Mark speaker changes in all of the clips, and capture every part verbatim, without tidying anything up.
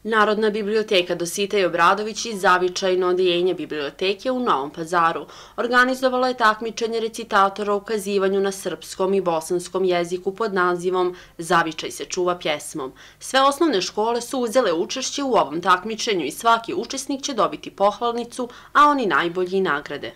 Speaker 1: Narodna biblioteka Dositej Obradović i zavičajno odeljenje biblioteke u Novom Pazaru organizovalo je takmičenje recitatora o ukazivanju na srpskom i bosanskom jeziku pod nazivom Zavičaj se čuva pjesmom. Sve osnovne škole su uzele učešće u ovom takmičenju i svaki učesnik će dobiti pohvalnicu, a oni najbolji i nagrade.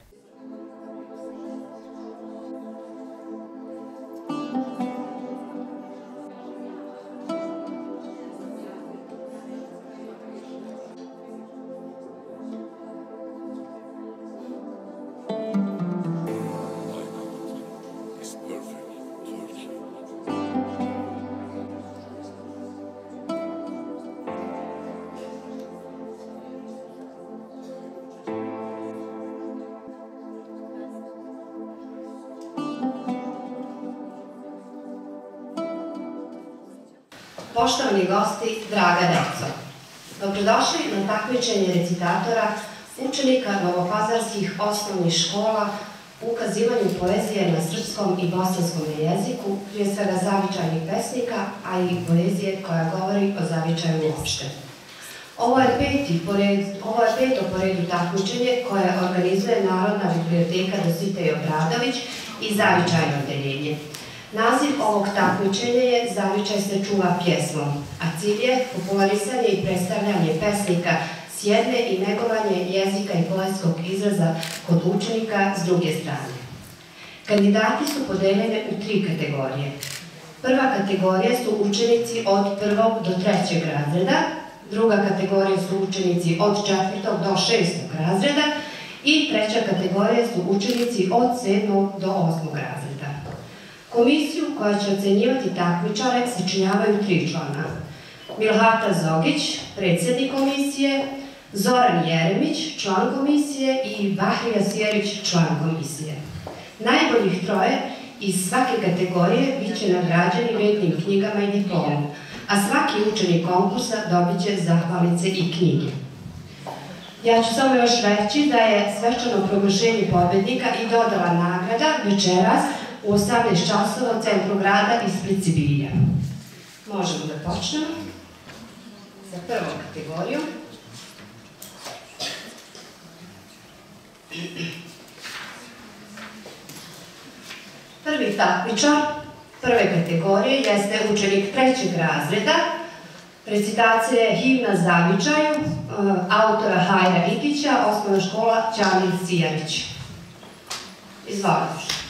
Speaker 2: Poštovani gosti, draga deco, dobrodošli na takmičenje recitatora učenika novopazarskih osnovnih škola u ukazivanju poezije na srpskom i bosanskom jeziku, prije svega zavičajnih pesnika, a i poezije koja govori o zavičaju uopšte. Ovo je peto po redu takmičenje koje organizuje Narodna biblioteka Dositej Obradović i zavičajno odeljenje. Naziv ovog takmičenja je Zavičaj se čuva pjesmom, a cilj je popularisanje i predstavljanje pesnika s jedne i negovanje jezika i poetskog izraza kod učenika s druge strane. Kandidati su podeljene u tri kategorije. Prva kategorija su učenici od prvog do trećeg razreda, druga kategorija su učenici od četvrtog do šestog razreda i treća kategorija su učenici od sedmog do osmog razreda. Komisiju koja će ocenjivati takmičare sačinjavaju tri člana. Milhata Zogić, predsjednik komisije, Zoran Jeremić, član komisije i Vahrija Sjerić, član komisije. Najboljih troje iz svake kategorije bit će nagrađeni vrednim knjigama i diplomom, a svaki učenik konkursa dobit će zahvalnice i knjige. Ja ću samo još reći da je svečano proglašenje pobednika i dodala nagrada večeras u osamnaest časova u centru grada ispred Sibilja. Možemo da počnemo sa prvom kategorijom. Prvi takmičar prve kategorije jeste učenik trećeg razreda. Recitacija je Himna zavičaju autora Hajra Itića, osnovna škola Ćamil Cijarić. Izvolite.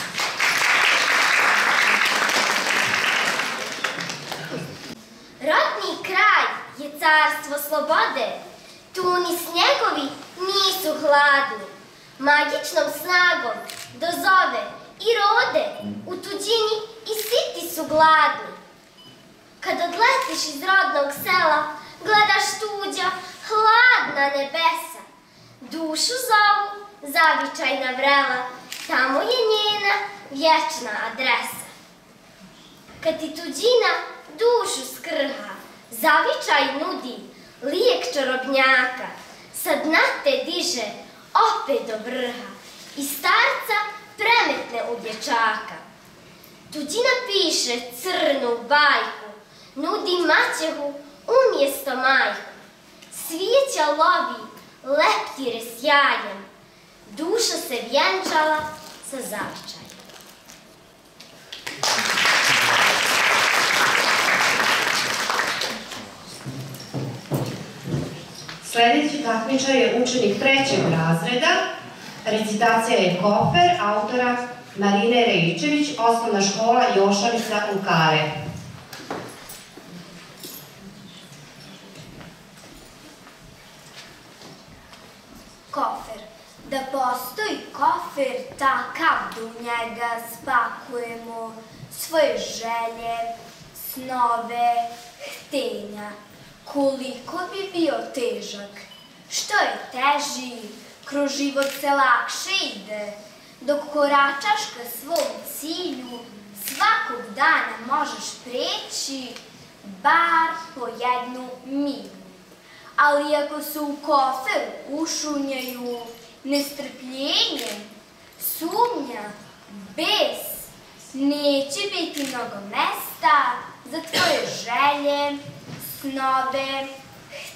Speaker 3: Rodni kraj je carstvo slobode, tu ni snjegovi nisu hladni, magičnom snagom dozove i rode, u tuđini i siti su gladni. Kad odletiš iz rodnog sela, gledaš tuđa, hladna nebesa, dušu zovu zavičajna vrela, tamo je njena vječna adresa. Kad ti tuđina dušu skrha, zavičaj nudi lijek čarobnjaka, sa dna te diže opet do vrha i starca premetne u dječaka. Tuđina piše crnu bajku, nudi maćehu umjesto majku. Svijeća lovi leptire sjajem, duša se vjenčala sa zavičajem.
Speaker 2: Sljedeći takmičar je učenik trećeg razreda. Recitacija je Kofer, autora Marine Rejičević, osnovna škola Jošarica u Kare.
Speaker 4: Kofer. Da postoji kofer takav da u njega spakujemo svoje želje, snove, htenja. Koliko bi bio težak, što je teži, kroz život se lakše ide, dok koračaš ka svom cilju, svakog dana možeš preći bar po jednu milju. Ali ako se u koferu ušunjaju nestrpljenje, sumnja, bes, neće biti mnogo mesta za tvoje želje, snove,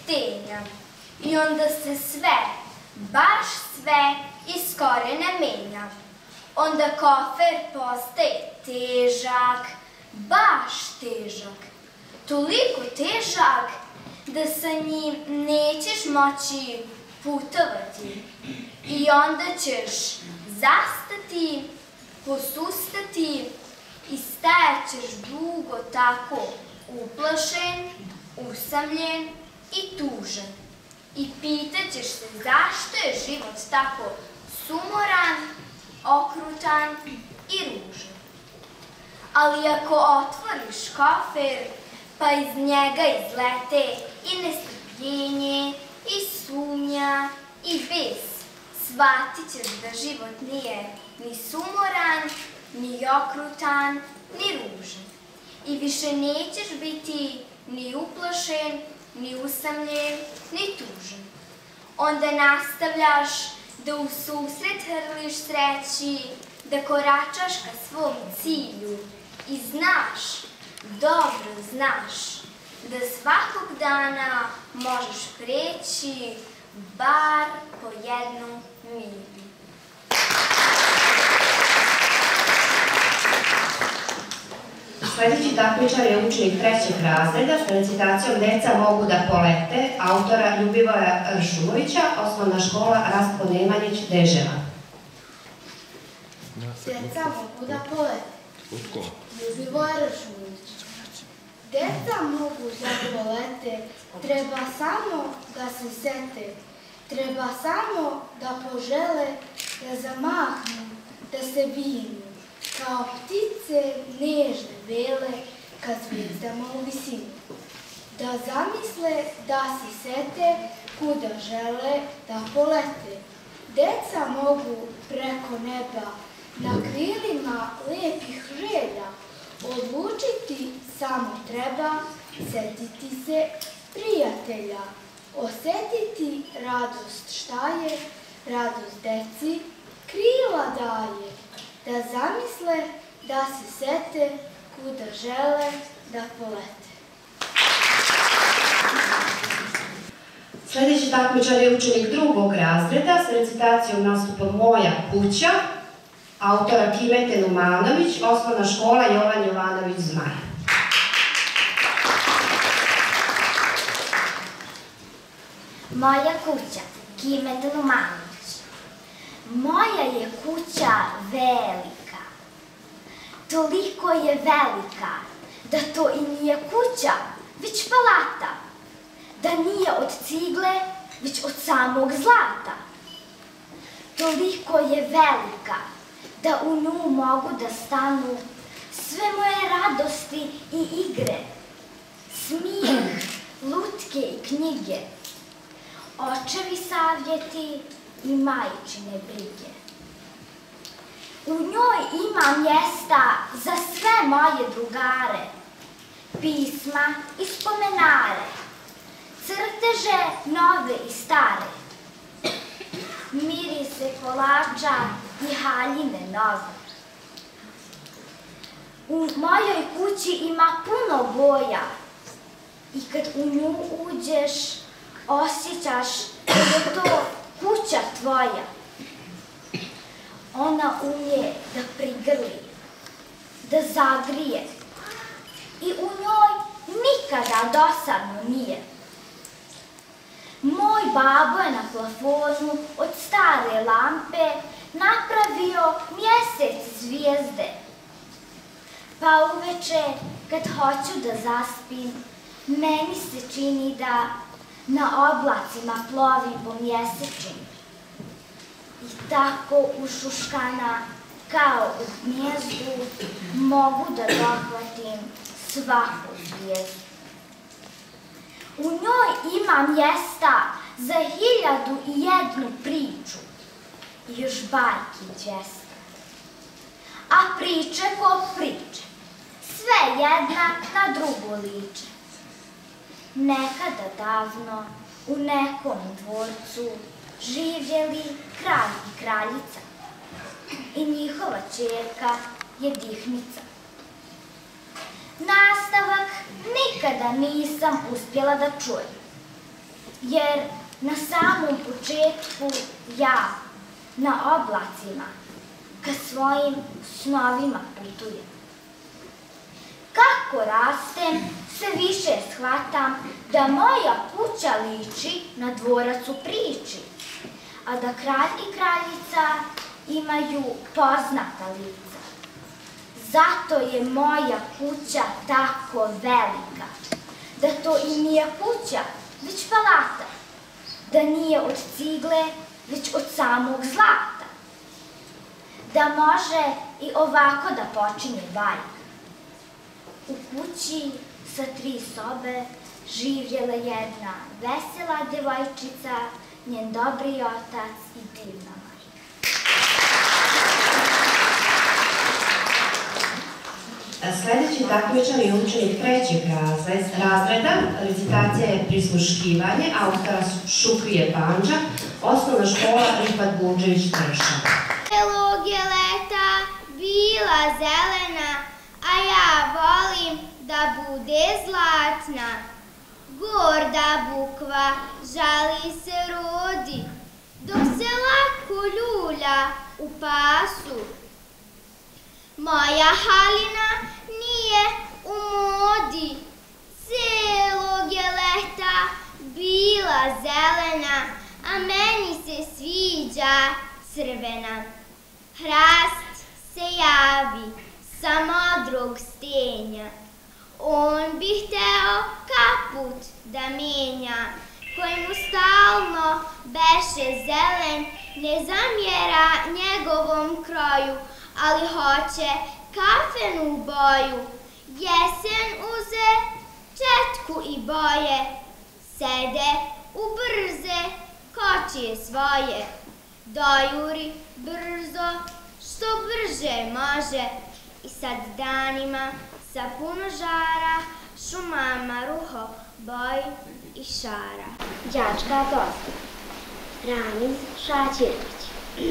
Speaker 4: stenja. I onda se sve, baš sve iz korena menja. Onda kofer postaje težak, baš težak. Toliko težak da sa njim nećeš moći putovati. I onda ćeš zastati, posustati i stajaćeš dugo tako uplašen, usamljen i tužan. I pitaćeš se zašto je život tako sumoran, okrutan i ružan. Ali ako otvoriš kofer, pa iz njega izlete i nestrpljenje, i sumnja, i bes, shvatit ćeš da život nije ni sumoran, ni okrutan, ni ružan. I više nećeš biti ni uplašen, ni usamljen, ni tužan. Onda nastavljaš da u susret hrliš sreći, da koračaš ka svom cilju i znaš, dobro znaš, da svakog dana možeš preći bar po jednu milju.
Speaker 2: Sljedeći takmičar je učenik trećeg razreda s recitacijom Deca mogu da polete, autora Ljubivoja Ršumovića, osnovna škola Rastko Nemanjić, Deževa.
Speaker 5: Deca mogu da polete, Ljubivoja Ršumović. Deca mogu da polete, treba samo da se sete, treba samo da požele, da zamahnu, da se vinu, kao ptice nežne bele ka zvijezdama u visinu. Da zamisle, da se sete, kuda žele da polete. Deca mogu preko neba, na krilima lepih želja, odlučiti samo treba, setiti se prijatelja, osetiti radost šta je, radost deci krila daje. Da zamisle, da se sete, kuda žele da polete.
Speaker 2: Sljedeći takmičar je učenik drugog razreda s recitacijom nastupa Moja kuća, autora Kimete Numanović, osnovna škola Jovan Jovanović Zmaj.
Speaker 3: Moja kuća, Kimeta Numanović. Moja je kuća velika. Toliko je velika da to i nije kuća, već palata. Da nije od cigle, već od samog zlata. Toliko je velika da u nju mogu da stanu sve moje radosti i igre, smijeh, lutke i knjige, očevi savjeti i majčine brige. U njoj ima mjesta za sve moje drugare, pisma i spomenare, crteže nove i stare, mirise kolača i haljine nove. U mojoj kući ima puno boja i kad u nju uđeš, osjećaš da je to kuća tvoja. Ona umije da prigrli, da zagrije i u njoj nikada dosadno nije. Moj babo je na plafonu od stare lampe napravio mjesec zvijezde. Pa uveče, kad hoću da zaspim, meni se čini da na oblacima plovim po mjesečini. I tako ušuškana, kao u gnjezdu, mogu da dohvatim svaku zvijezdu. U njoj ima mjesta za hiljadu i jednu priču i još bajki dvjesta. A priče ko priče, sve jedna na drugu liče. Nekada davno u nekom dvorcu živjeli kralj i kraljica i njihova ćerka je Dihnica. Nastavak nikada nisam uspjela da čujem. jer na samom početku ja na oblacima ka svojim snovima putujem. Kako rastem, sve više shvatam da moja kuća liči na dvorac u priči, a da kralj i kraljica imaju poznata lica. Zato je moja kuća tako velika, da to i nije kuća, već palata, da nije od cigle, već od samog zlata, da može i ovako da počinje bajka. U kući sa tri sobe živjela jedna vesela devojčica, njen dobri otac i divna majka.
Speaker 2: Sljedeći takmičar je učenik trećeg razreda. Recitacija je Prisluškivanje, autora Šukrije Bandža, osnovna škola Rifat Bulđević-Trša.
Speaker 6: Celog je leta bila zelena, a ja volim da bude zlatna. Gorda bukva žali se rodi, dok se lako ljulja u pasu. Moja halina nije u modi, celog je leta bila zelena, a meni se sviđa crvena. Hrast se javi sa modrog stenja, on bi hteo kaput da menja, koji mu stalno beše zelen, ne zamjera njegovom kroju, ali hoće kafenu boju. Jesen uze četku i boje, sede u brze kočije svoje. Dojuri brzo, što brže može, i sad danima sa puno žara šumama ruho boji i šara.
Speaker 3: Đačka dosta. Ramiz Šaćirović.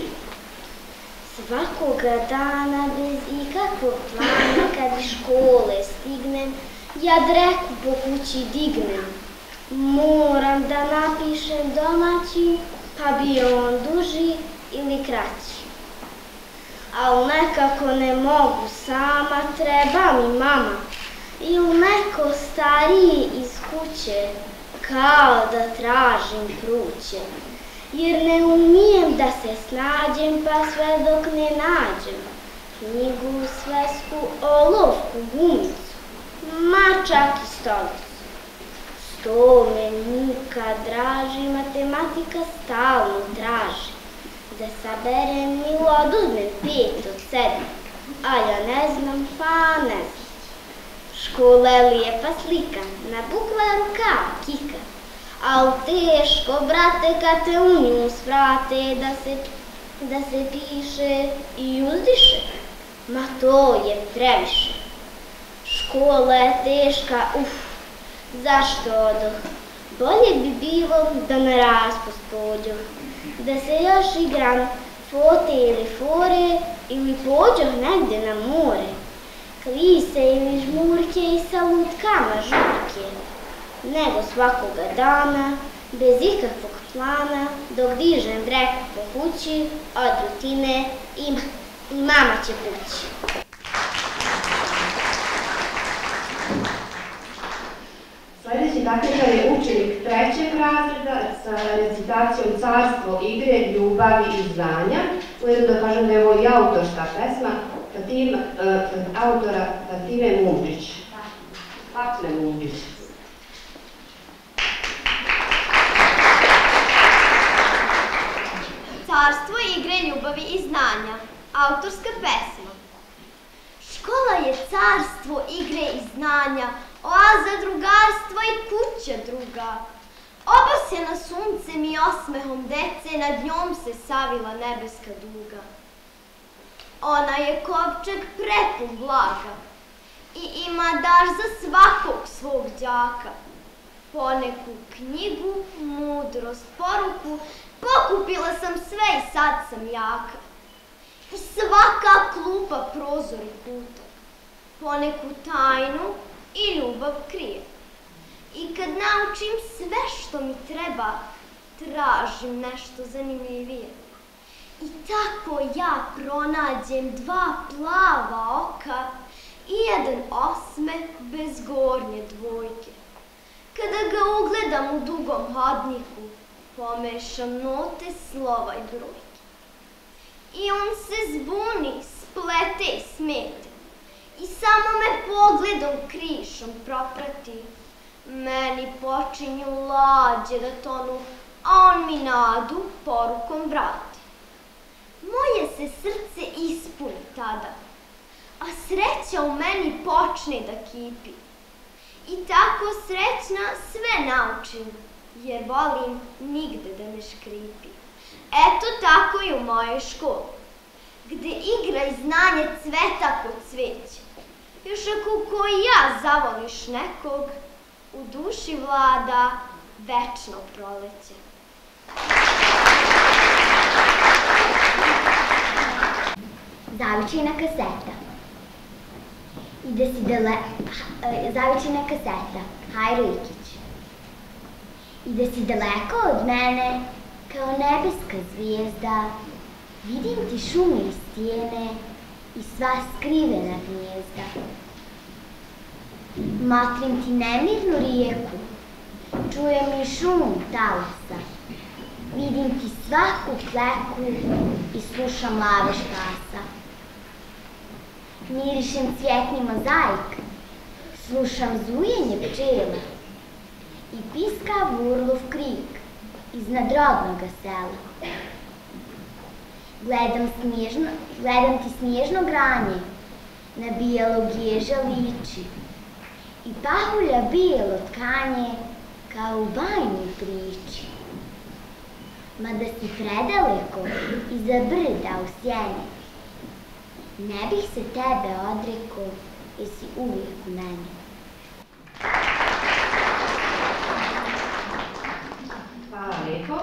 Speaker 3: Svakoga dana bez ikakvog plana, kad iz škole stignem, ja dreku po kući dignem. Moram da napišem domaći, pa bio on duži ili kraći. Al nekako ne mogu sama, treba mi mama ili neko stariji iz kuće, kao da tražim kruće. Jer ne umijem da se snađem, pa sve dok ne nađem knjigu, svesku, olovku, gumicu, ma čak i stolicu. Sto me nikad draži, matematika stalno traži. Da saberem ili oduzmem pet od sedam, a ja ne znam, pa ne znam. Škola je lijepa slika, na bukvaru kao kika, al teško, brate, kad te u nju svrate, da se, da se piše i uzdiše, ma to je previše. Škola je teška, uf, zašto odoh? Bolje bi bilo da na raspust pođoh, da se još igram fote ili fore, ili pođoh negde na more, klise ili žmurke i sa lutkama žurke, nego svakoga dana, bez ikakvog plana, dok dižem dreku po kući, od rutine i, i mama će pući.
Speaker 2: Sljedeći takmičar je učenik trećeg razreda sa recitacijom Carstvo igre, ljubavi i znanja. Ujedno da kažem da je ovo i autorska pesma Fatim, uh, autora Fatime Mundžić. Fatime Mundžić.
Speaker 6: Carstvo igre, ljubavi i znanja. Autorska pesma. Škola je carstvo igre i znanja, oaza drugarstva i kuća druga. Obasjena suncem i osmehom dece, nad njom se savila nebeska duga. Ona je kovčeg prepun blaga i ima dar za svakog svog đaka. Poneku knjigu, mudrost, poruku, pokupila sam sve i sad sam jaka. Svaka klupa, prozor i kutak, poneku tajnu i ljubav krije. I kad naučim sve što mi treba, tražim nešto zanimljivije. I tako ja pronađem dva plava oka i jedan osmeh bez gornje dvojke. Kada ga ugledam u dugom hodniku, pomešam note, slova i brojke. I on se zbuni, splete i smete. I samo me pogledom krišom proprati. Meni počinju lađe da tonu, a on mi nadu porukom vrati. Moje se srce ispuni tada, a sreća u meni počne da kipi. I tako srećna sve naučim, jer volim nigde da ne škripi. Eto tako i u mojoj školi, gde igra i znanje cveta kod cveća. Još ako ko i ja zavoliš nekog, u duši vlada večno proleće.
Speaker 3: Zavičajna kaseta. Ide si dele... Zavičajna kaseta. Hajro Ikić. Ide si daleko od mene, kao nebeska zvijezda. Vidim ti šume i stijene i sva skrivena gnijezda. Matrim ti nemirnu rijeku, čujem i šum talasa. Vidim ti svaku kleku i slušam lave štasa. Mirišem cvjetni mozaik, slušam zujenje pčela i piska vurlov krik iznad rodnoga sela. Gledam, snježno, gledam ti snježno granje, na bijelog ježa liči i pahulja bijelo tkanje kao u bajnoj priči. Mada si predaleko iza brda u sjeni, ne bih se tebe odrekao jer si uvijek u meni.
Speaker 2: Hvala lijepo.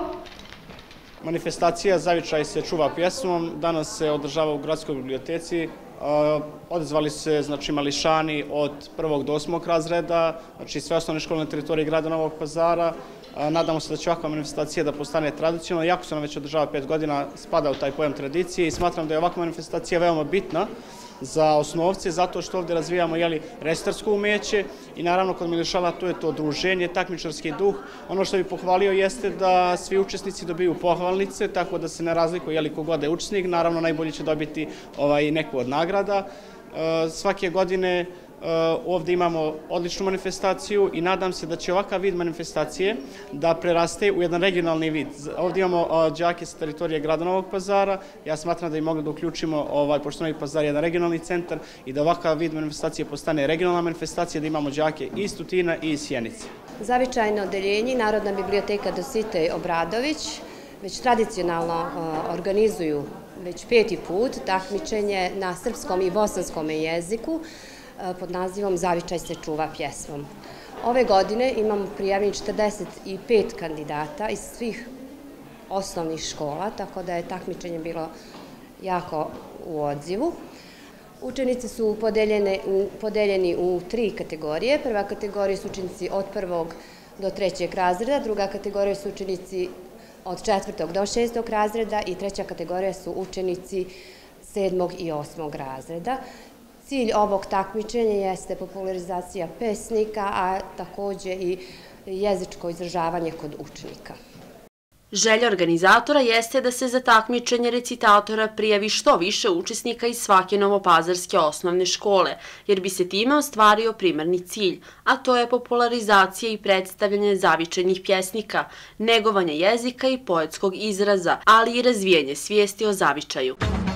Speaker 7: Manifestacija Zavičaj se čuva pjesmom danas se održava u Gradskoj biblioteci. Odazvali su se znači, mališani od prvog do osmog razreda, znači sve osnovne škole na teritoriji grada Novog Pazara. Nadamo se da će ovakva manifestacija da postane tradicionalna, iako se ona već održava pet godina, spada u taj pojam tradicije i smatram da je ovakva manifestacija veoma bitna za osnovce, zato što ovdje razvijamo jeli, restarsko umeće i naravno kod mališana to je to druženje, takmičarski duh. Ono što bih pohvalio jeste da svi učesnici dobiju pohvalnice, tako da se ne razlikuje jeli, kogod je učesnik, naravno najbolji će dobiti ovaj, neku od nagrada. E, svake godine ovdje imamo odličnu manifestaciju i nadam se da će ovakav vid manifestacije da preraste u jedan regionalni vid. Ovdje imamo đake sa teritorije grada Novog Pazara. Ja smatram da bi mogli da uključimo, ovaj, pošto Novi Pazar je jedan regionalni centar i da ovakav vid manifestacije postane regionalna manifestacija, da imamo đake i iz Tutina i iz Sjenice.
Speaker 8: Zavičajno odeljenje Narodna biblioteka Dositej Obradović već tradicionalno organizuju već peti put takmičenje na srpskom i bosanskom jeziku pod nazivom Zavičaj se čuva pjesmom. Ove godine imamo prijavljeni četrdeset pet kandidata iz svih osnovnih škola, tako da je takmičenje bilo jako u odzivu. Učenici su podeljeni u tri kategorije. Prva kategorija su učenici od prvog do trećeg razreda, druga kategorija su učenici od četvrtog do šestog razreda i treća kategorija su učenici sedmog i osmog razreda. Cilj ovog takmičenja jeste popularizacija pesnika, a također i jezičko izražavanje kod učenika.
Speaker 1: Želja organizatora jeste da se za takmičenje recitatora prijavi što više učesnika iz svake novopazarske osnovne škole, jer bi se time ostvario primarni cilj, a to je popularizacija i predstavljanje zavičajnih pjesnika, negovanje jezika i poetskog izraza, ali i razvijanje svijesti o zavičaju.